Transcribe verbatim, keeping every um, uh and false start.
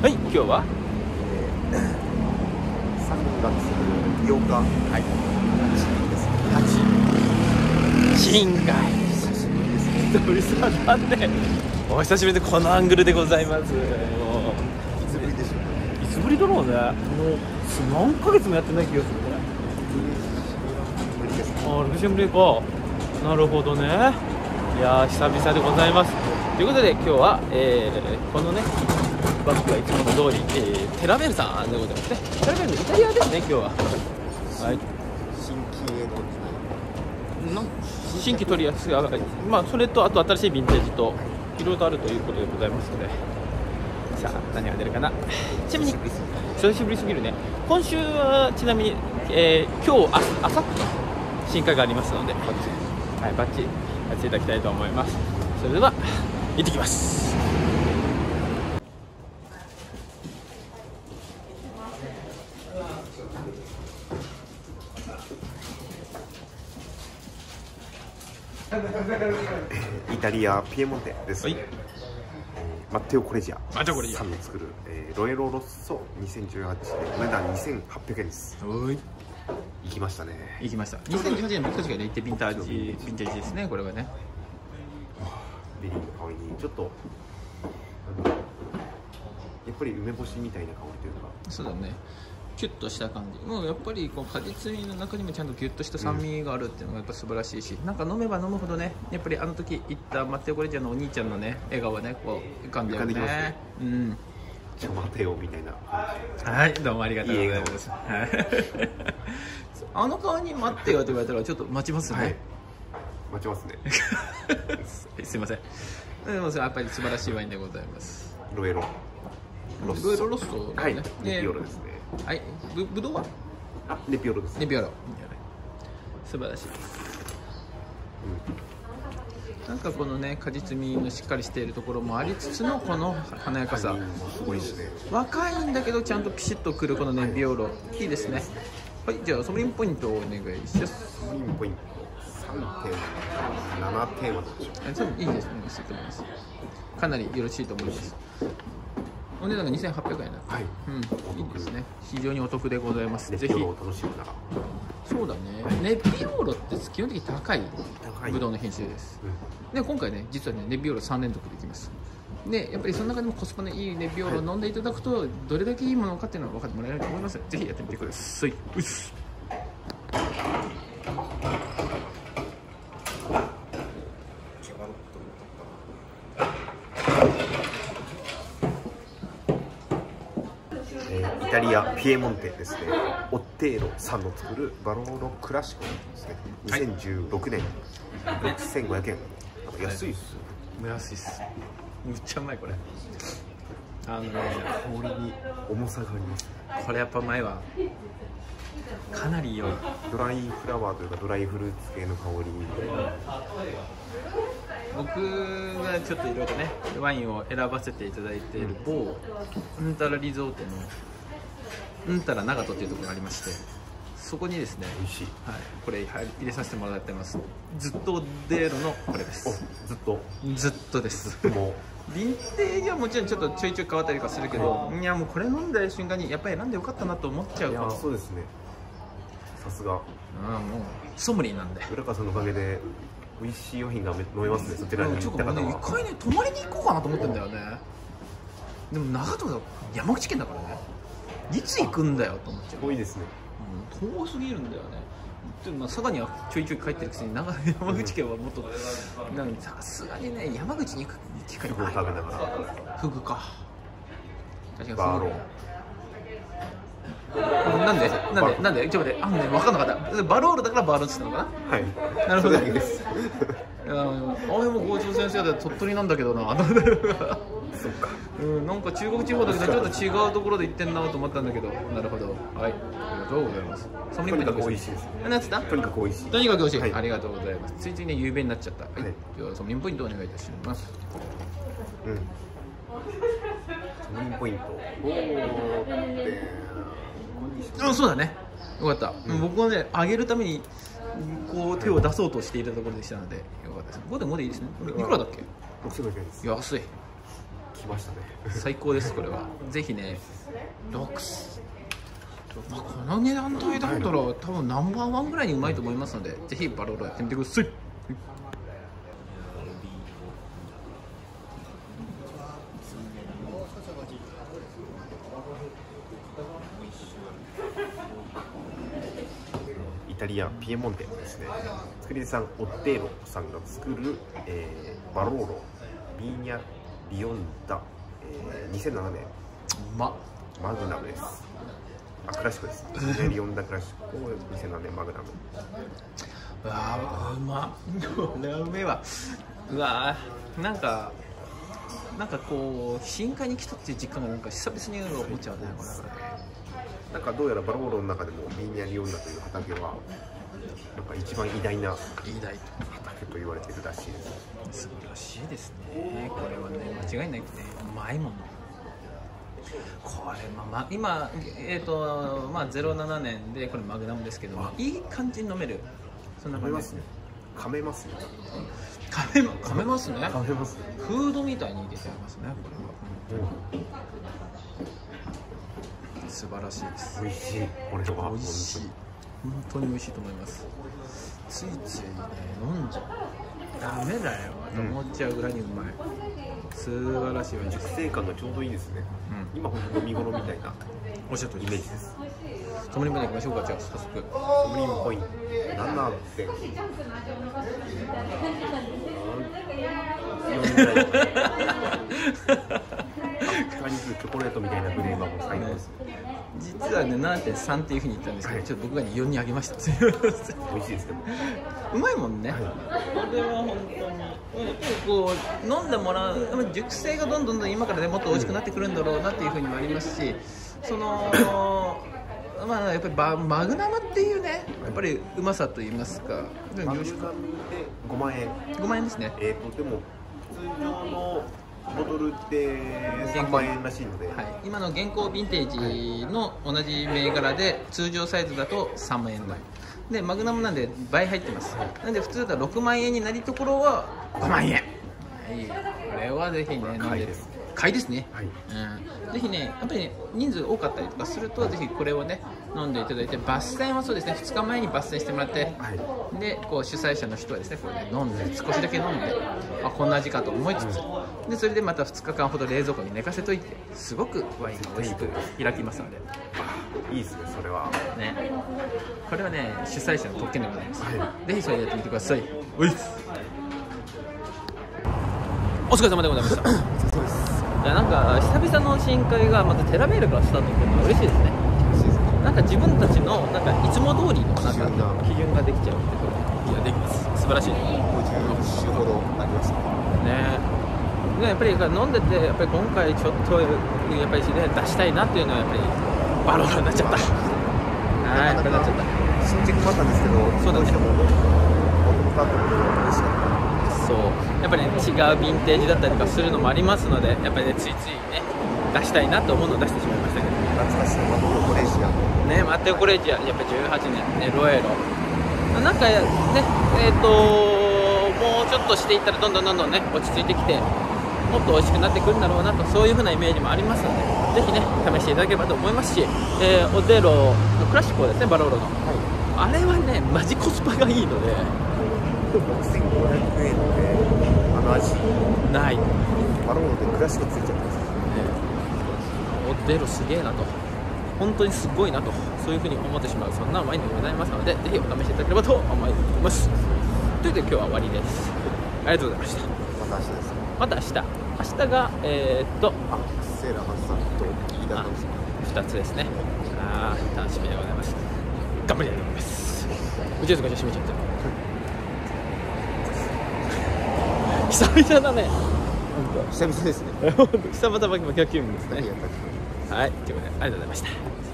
はい、今日はさんがつようか、 はい、 はち新海久々なんでお久しぶりでこのアングルでございます。もういつぶりでしょうか。 いつぶりだろうね。もう何ヶ月もやってない気がするこれ。 無理ですね。 ああ、ろくしゅうぶりか。なるほどね。いやー久々でございます。ということで今日は、えー、このねバッグはいつもの通り、えー、テラベルさんでございますね。テラベルのイタリアですね今日は。はい。 新規へのの新規取り扱い、まあそれとあと新しいヴィンテージといろいろとあるということでございますので、さあ何が出るかな。ちなみに久しぶりすぎるね。今週はちなみに、えー、今日ああさって新刊がありますので、バッチリ、はい、バッチリやっていただきたいと思います。それでは行ってきます。 イタリアピエモンテですね。 はい、 マッテオ・コレジアマッテオコレジアさんの作る、えー、ロエロロッソにせんじゅうはちでお値段にせんはっぴゃくえんです。 おい行きましたね。 行きました。にせんじゅうはちねん僕たちが行ってヴィンタージヴィンテージですね。これはねベリーの香りにちょっとあのやっぱり梅干しみたいな香りというか、 そうだね、キュッとした感じ。もうやっぱりこう果実味の中にもちゃんとギュッとした酸味があるっていうのがやっぱ素晴らしいし、うん、なんか飲めば飲むほどね、やっぱりあの時行ったマッテオ・コレジアのお兄ちゃんのね笑顔はねこう浮かんでるね。ね、うん。 じゃあマテオみたいな感じ。 はい、どうもありがとうございます。あの顔に待ってよって言われたらちょっと待ちますね。はい、 待ちますね。 すいません。でもやっぱり素晴らしいワインでございます。 ロエロロッソ。 ロエロロッソはい、ネピオロですね。 はい、ぶぶどうは？ あ、ネピオロです。 ネピオロ。素晴らしい。うん、なんかこのね果実味のしっかりしているところもありつつのこの華やかさ。 すごいですね。 若いんだけどちゃんとピシッとくるこのネピオロ、いいですね。はい、じゃあソムリンポイントをお願いします。 ソムリンポイントさんテーマ、ななテーマでしょうか。 そういいですね、いいと思います。かなりよろしいと思います。お値段がにせんはっぴゃくえんな。 はい、 うん、いいですね。非常にお得でございます。 ぜひ。ネピオロを楽しむなら。 そうだね。ネピオロって基本的に高いブドウの品種です。うん、で今回ね、実はねネピオロさん連続できます。でやっぱりその中でもコスパのいいネピオロを飲んでいただくと、はい、どれだけいいものかっていうのが分かってもらえると思います。ぜひやってみてください。うっす。 イタリアピエモンテですね。オッテーロさんの作るバローロクラシコですね。にせんじゅうろくねん、ろくせんごひゃくえん。安いっす。 安いっす。めっちゃうまいこれ。あのね、 香りに重さがあります。 これやっぱうまいわ。かなり良い。 ドライフラワーというかドライフルーツ系の香り。 僕がちょっといろいろねワインを選ばせていただいている某うんたらリゾートのうんたら長門っていうところがありまして、そこにですね、 美味しい、 はい、これ入れさせてもらってます。ずっとデーロのこれです。 ずっとずっとです。もうヴィンテージはもちろんちょっとちょいちょい変わったりとかするけど、いやもうこれ飲んだ瞬間にやっぱり選んでよかったなと思っちゃう。 いやそうですね、さすが。 ああもうソムリーなんで、 浦川さんのおかげで美味しいワインが飲めますね。そちらに行った方は一回ね泊まりに行こうかなと思ってんだよね。でも長門だ、山口県だからね、いつ行くんだよと思っちゃう。 遠いですね。 うん、遠すぎるんだよね。でもまあ佐賀にはちょいちょい帰ってるくせに長山口県はもっと、うん、なんさすがにね山口に行く機会フグを食べながら。 フグか。確かにバーロー。なんでなんでなんでちょっと待って、あんね分かんなかった。バロールだからバーローって言ったのかな。 はい、 なるほど。いやあれも校長先生で鳥取なんだけどな。 そっか。 うん、なんか中国地方だけどちょっと違うところで行ってんなと思ったんだけど、なるほど。はい、ありがとうございます。 とにかく美味しいです。 何つった？ とにかく美味しい。 とにかく美味しい。 はい、 ありがとうございます。ついついね有名になっちゃった。はい。はい、ではソムリンポイントお願いいたします。 うん。ソムリンポイント。おお。 あ、そうだね。よかった。うん、僕はね上げるためにこう手を出そうとしていたところでしたのでよかったです。ごてんごでいいですね。いくらだっけ？ ろくせんごひゃくえんです。 安い。 来ましたね。 最高です。これはぜひね、ろく、まあ、この値段帯だったら多分ナンバーワンぐらいにうまいと思いますので、ぜひバローロやってみてください。 イタリアピエモンテですね。作り手さんオッテーロさんが作る、えー、バローロビーニャリオンダ、えー、にせんななねんまマグナムです。あ、クラシックです。ビーニャリオンダクラシックをにせんななねんマグナム。 うわーうまこれはうめえわ。うわーなんかなんかこう深海に来たっていう実感がなんか久々に思っちゃうね。これなんかどうやらバローロの中でもビーニャリオンダという畑はなんか一番偉大な偉大畑と言われてるらしいです。 素晴らしいですね。これはね間違いなくねうまいもの。これまあ、まあ、今えっ、ー、とまあゼロななねんでこれマグナムですけども、いい感じに飲める。そんな感じですね。 噛めますね。 噛めま噛めますね。 噛めますね。 フードみたいに入れてありますね。これは、うん、素晴らしいです。 美味しい。これは美味しい。本当に美味しいと思います。ついついね飲んじゃう。ダメだよと思っちゃうぐらいにうまい。素晴らしいわ。 熟成感がちょうどいいですね。うん、今本当に見頃みたいなおっしゃるとりイメージです。 ソムリエまで行きましょうか。じゃあ早速。 ソムリエポイントななてんチョコレートみたいなフレーバーも最高です。 実はね ななてんさん っていうふうに言ったんですけど、はい、ちょっと僕がねよんに上げました。美味しいですでもうまいもんね、はい、これは本当にやっぱりこう飲んでもらう熟成がどんどんどん今からねもっと美味しくなってくるんだろうなっていうふうにもありますし、そのまあやっぱりバマグナムっていうねやっぱりうまさと言いますか、 マグナムでごまんえんごまんえんですね。 えーとでも通常のボトルってさんまんえんらしいので、はい、 今の現行ヴィンテージの同じ銘柄で通常サイズだとさんまんえん台で、マグナムなんで倍入ってます。なんで普通だったらろくまんえんになりところはごまんえん、はい、これはぜひね飲んで買いですね、はい、うん、ぜひねやっぱり、ね、人数多かったりとかするとぜひこれをね飲んでいただいて、抜栓はそうですねふつかまえに抜栓してもらって、はい、でこう主催者の人はですねこれね飲んで少しだけ飲んで、あこんな味かと思いつつ、うん、でそれでまたふつかかんほど冷蔵庫に寝かせといてすごくワインが美味しく開きますので、 あいいですねそれはね。これはね主催者の特権でございます、はい、ぜひそれでやってみてください。おいお疲れ様でございました。そうです。いやなんか久々の新会がまたテラメールからスタートっていうのは嬉しいですね。なんか自分たちのなんかいつも通りのなんか基準ができちゃうってこと。いやできます。素晴らしい。 ごじゅうろくしゅほどありましたね。でやっぱり飲んでてやっぱり今回ちょっとやっぱりね出したいなっていうのはやっぱりバローロになっちゃった。はい、これなっちゃった。 新宿もあったんですけど、そうだね。 そうやっぱり、ね、違うヴィンテージだったりとかするのもありますので、やっぱりねついついね出したいなと思うのを出してしまいましたけど、 懐かしいマテオ・コレージアね、マテオ・コレージアやっぱりじゅうはちねんねロエロなんかねえっ、ー、ともうちょっとしていったらどんどんどんどんね落ち着いてきてもっと美味しくなってくるんだろうなと、そういう風なイメージもありますので、ぜひね試していただければと思いますし、えー、オデロのクラシコですねバローロの、はい、あれはねマジコスパがいいのでろくせんごひゃくえんであの味ないバローロでクラシコついちゃったんですよ、ね、 オデロすげえなと本当にすごいなとそういう風に思ってしまうそんなワインでございますので、ぜひお試しいただければと思います。ということで今日は終わりです。ありがとうございました。 また明日です。 また明日明日がえー、っとアクセラハさんと飯田さんふたつですね。あー楽しみでございます。頑張りたいと思います。うちですがじゃあ閉めちゃって久々だね。 久々ですね。 久々バキバキは気分ですね。はい、ということでありがとうございました。